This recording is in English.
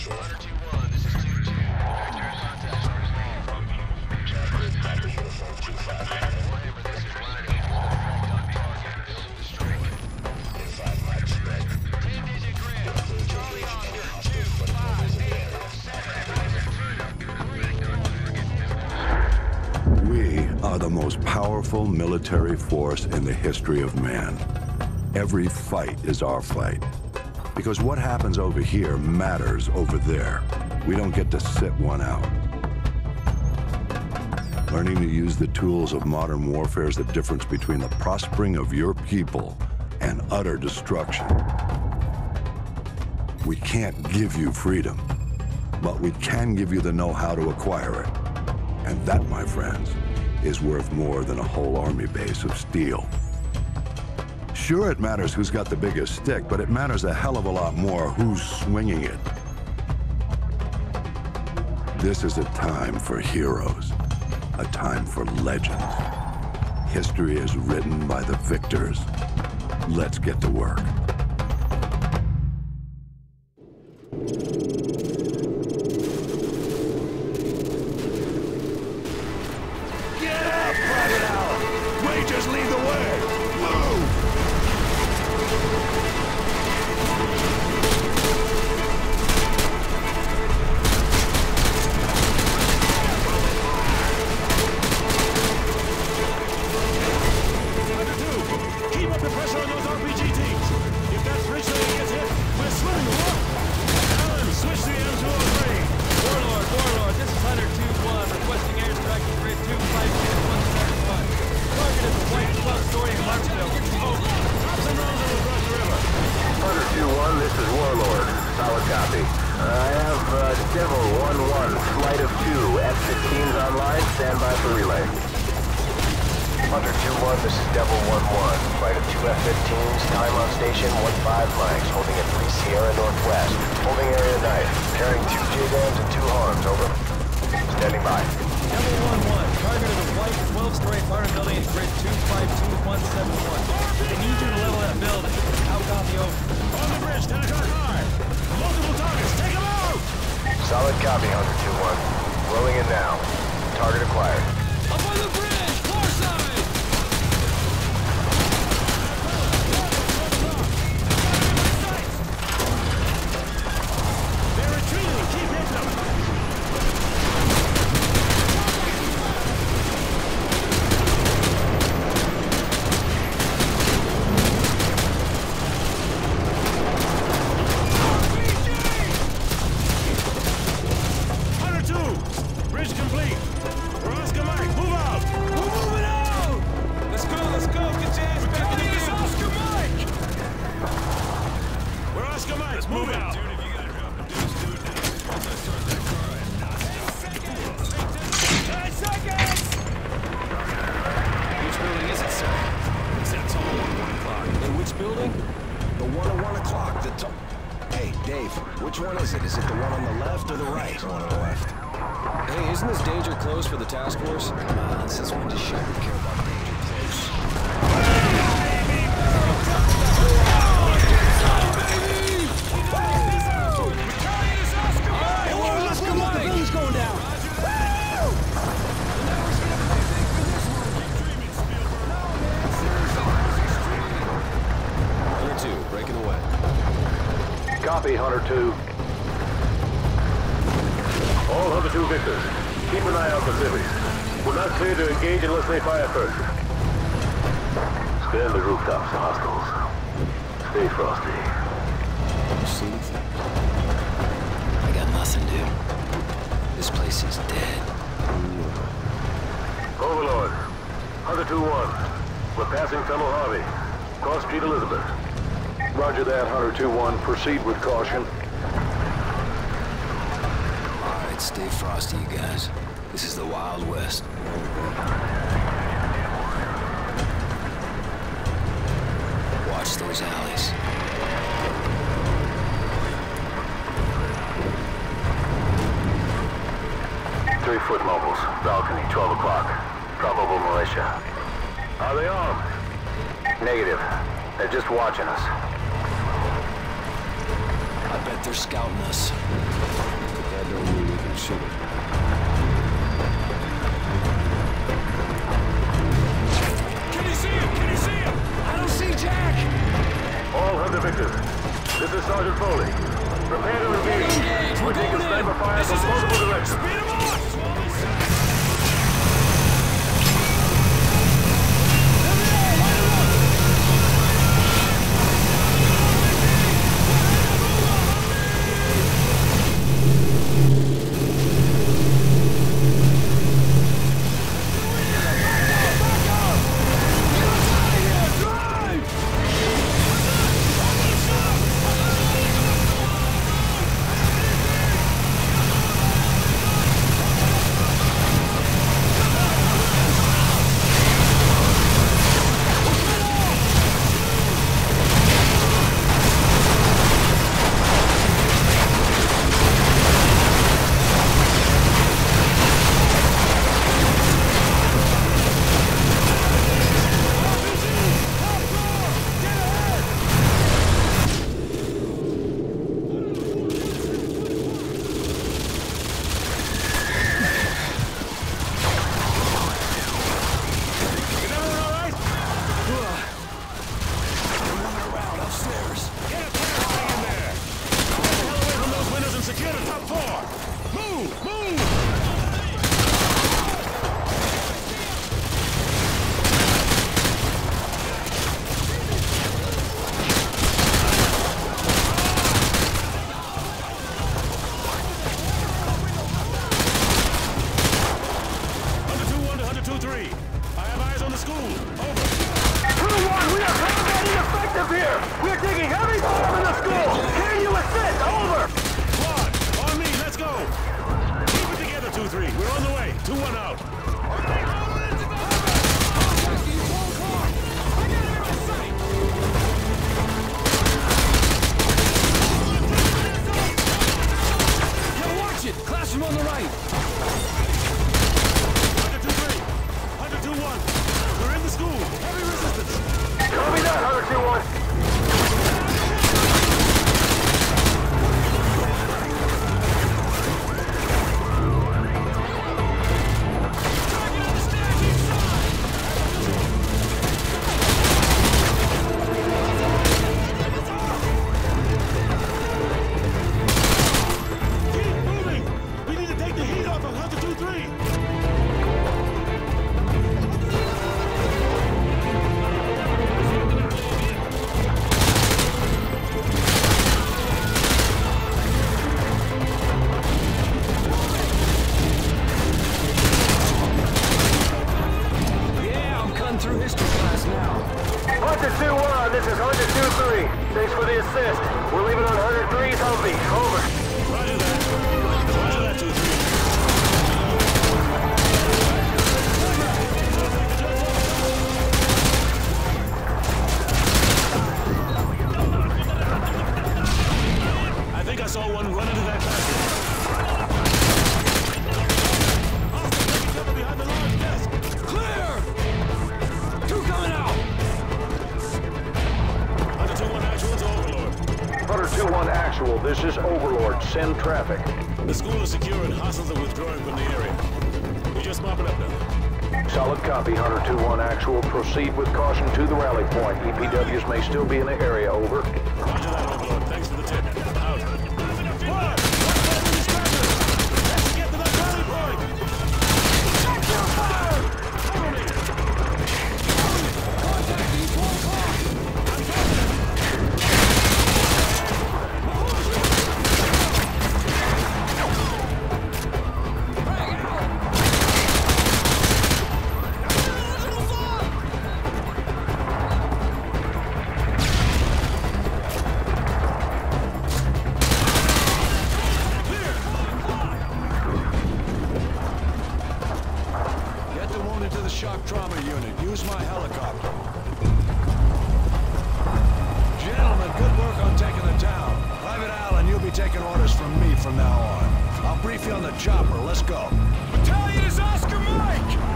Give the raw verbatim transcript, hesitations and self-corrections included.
The most powerful military force in the history of man. Every fight is our fight. Because what happens over here matters over there. We don't get to sit one out. Learning to use the tools of modern warfare is the difference between the prospering of your people and utter destruction. We can't give you freedom, but we can give you the know-how to acquire it. And that, my friends, is worth more than a whole army base of steel. Sure, it matters who's got the biggest stick, but it matters a hell of a lot more who's swinging it. This is a time for heroes, a time for legends. History is written by the victors. Let's get to work. Solid copy, Hunter two one. Rolling in now. Target acquired. Up on the bridge! Far side! They're retreating! Keep hitting them! Which one is it? Is it the one on the left or the right? The one on the left. Hey, isn't this danger close for the task force? Come on, since when does Shepard care about danger close? Hey, whoa, let's go! The building's going down! Hunter two, breaking away. Copy, Hunter two. All Hunter two victors, keep an eye out for civvies. We're not clear to engage unless they fire first. Scan the rooftops, hostiles. Stay frosty. You see anything? I got nothing, dude. This place is dead. Overlord, Hunter two one. We're passing Tunnel Harvey. Cross Street Elizabeth. Roger that, Hunter two one. Proceed with caution. Alright, stay frosty, you guys. This is the Wild West. Watch those alleys. Three-foot mobiles. Balcony, twelve o'clock. Probable militia. Are they armed? Negative. They're just watching us. I bet they're scouting us. don't mean we can shoot it. Can you see him? Can you see him? I don't see Jack! All Hunter victors. This is Sergeant Foley. Prepare to engage. Engage! We're We're taking going sniper in! fire This from is multiple it! directions. Speed him up! Thanks for the assist. We're leaving on one oh three's Humvee. Over. Roger that. Roger that, two three. I think I saw one run into that basket. Hostile taking cover behind the large desk. Clear! Two coming out! one two one actual to Overlord. one two one actual, this is Overlord. Send traffic. The school is secure and hostiles are withdrawing from the area. We're just mopping up now. Solid copy, one two one actual. Proceed with caution to the rally point. E P Ws may still be in the area. Over. Roger that, Overlord. Thanks for the tip. Out. What? Let's get to that rally point! Check your fire! Cover me! Contact east one o'clock! I'm coming! Get the wounded to the shock trauma unit. Use my helicopter. Gentlemen, good work on taking the town. Private Allen, you'll be taking orders from me from now on. I'll brief you on the chopper. Let's go. Battalion is Oscar Mike!